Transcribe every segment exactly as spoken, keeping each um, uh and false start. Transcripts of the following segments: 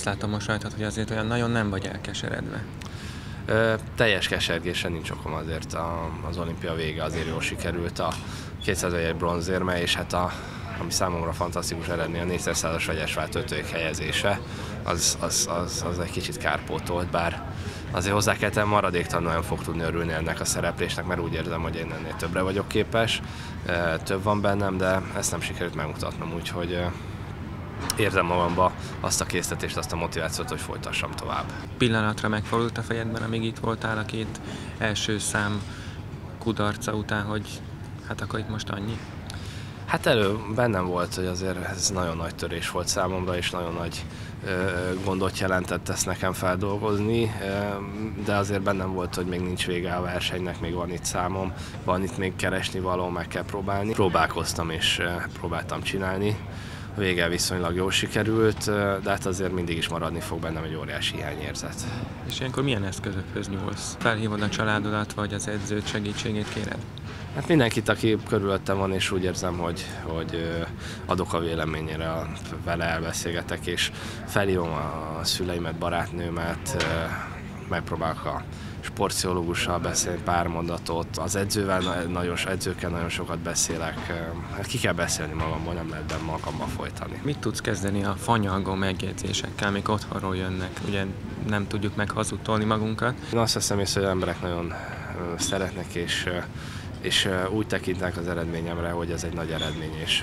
látom most rajtad, hogy azért olyan nagyon nem vagy elkeseredve. Ö, teljes kesergésre nincs okom, azért a, az olimpia vége azért jól sikerült, a kétszáz egy bronzérme, és hát a, ami számomra fantasztikus eredmény, a négyszázas vegyesvált ötödik helyezése, az, az, az, az egy kicsit kárpótolt, bár azért hozzá kell tenni, maradéktalanul nem fog tudni örülni ennek a szereplésnek, mert úgy érzem, hogy én ennél többre vagyok képes, több van bennem, de ezt nem sikerült megmutatnom, úgyhogy érzem magamba azt a késztetést, azt a motivációt, hogy folytassam tovább. Pillanatra megfordult a fejedben, amíg itt voltál a két első szám kudarca után, hogy hát akkor itt most annyi? Hát elő bennem volt, hogy azért ez nagyon nagy törés volt számomra, és nagyon nagy ö, gondot jelentett ezt nekem feldolgozni, ö, de azért bennem volt, hogy még nincs vége a versenynek, még van itt számom, van itt még keresni való, meg kell próbálni. Próbálkoztam és ö, próbáltam csinálni. A vége viszonylag jól sikerült, de hát azért mindig is maradni fog bennem egy óriási hiányérzet. És ilyenkor milyen eszközökhöz nyúlsz? Felhívod a családodat, vagy az edzőt segítségét kéred? Hát mindenkit, aki körülöttem van, és úgy érzem, hogy, hogy adok a véleményére, vele elbeszélgetek, és felhívom a szüleimet, barátnőmet, megpróbálok a sportpszichológussal beszélni pár mondatot, az edzővel, nagyon, edzőkkel nagyon sokat beszélek, hát ki kell beszélni magamból, nem lehet benne magamba folytani. Mit tudsz kezdeni a fanyalgó megjegyzésekkel, amik otthonról jönnek? Ugye nem tudjuk meghazudtolni magunkat. Én azt veszem észre, hogy az emberek nagyon szeretnek, és, és úgy tekintnek az eredményemre, hogy ez egy nagy eredmény, és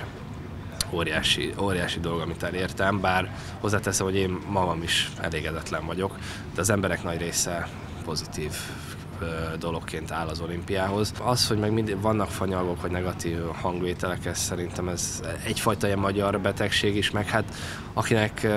óriási, óriási dolog, amit elértem, bár hozzáteszem, hogy én magam is elégedetlen vagyok, de az emberek nagy része pozitív dologként áll az olimpiához. Az, hogy meg mindig vannak fanyalgók, vagy negatív hangvételek, ez szerintem ez egyfajta ilyen magyar betegség is, meg hát akinek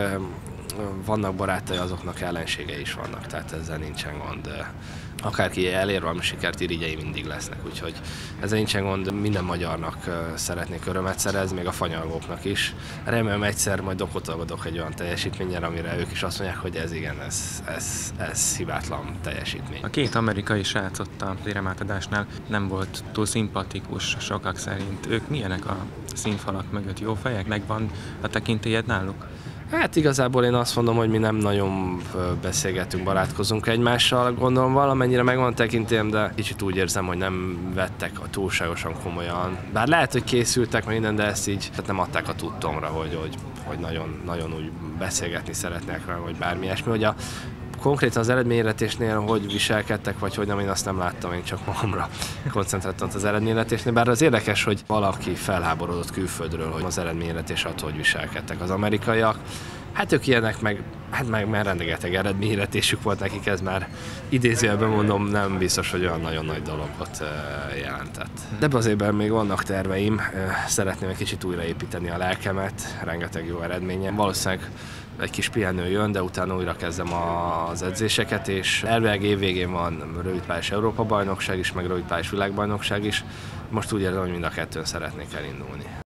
vannak barátai, azoknak ellenségei is vannak, tehát ezzel nincsen gond. Akárki elér valami sikert, irigyei mindig lesznek, úgyhogy ezzel nincsen gond. Minden magyarnak szeretnék örömet szerezni, még a fanyalgóknak is. Remélem egyszer majd okotolgodok egy olyan teljesítménnyel, amire ők is azt mondják, hogy ez igen, ez, ez, ez hibátlan teljesítmény. A két amerikai srác ott a éremátadásnál nem volt túl szimpatikus sokak szerint. Ők milyenek a színfalak mögött? Jó fejek? Megvan a tekintélyed náluk? Hát igazából én azt mondom, hogy mi nem nagyon beszélgetünk, barátkozunk egymással. Gondolom valamennyire megvan tekintélyem, de kicsit úgy érzem, hogy nem vettek a túlságosan komolyan. Bár lehet, hogy készültek meg minden, de ezt így tehát nem adták a tudtomra, hogy, hogy, hogy nagyon, nagyon úgy beszélgetni szeretnék rá, vagy bármi ilyesmi. Hogy a konkrétan az eredményhirdetésnél hogy viselkedtek, vagy hogy nem, én azt nem láttam, én csak magamra koncentráltam az eredményhirdetésnél. Bár az érdekes, hogy valaki felháborodott külföldről, hogy az eredményhirdetés alatt hogy viselkedtek az amerikaiak. Hát ők ilyenek, meg, hát meg már rengeteg eredményhirdetésük volt nekik, ez már idézőjelben mondom, nem biztos, hogy olyan nagyon nagy dologot jelentett. De ebben az évben még vannak terveim, szeretném egy kicsit újraépíteni a lelkemet, rengeteg jó eredményem. Valószínűleg egy kis pihenő jön, de utána újra kezdem az edzéseket, és elvileg évvégén van rövidpályás Európa-bajnokság is, meg rövidpályás világbajnokság is. Most úgy érzem, hogy mind a kettőn szeretnék elindulni.